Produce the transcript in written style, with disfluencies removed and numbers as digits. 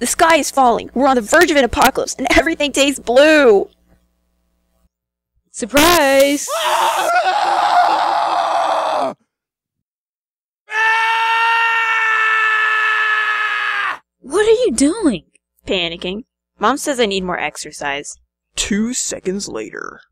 The sky is falling. We're on the verge of an apocalypse, and everything tastes blue. Surprise! What are you doing? Panicking. Mom says I need more exercise. 2 seconds later.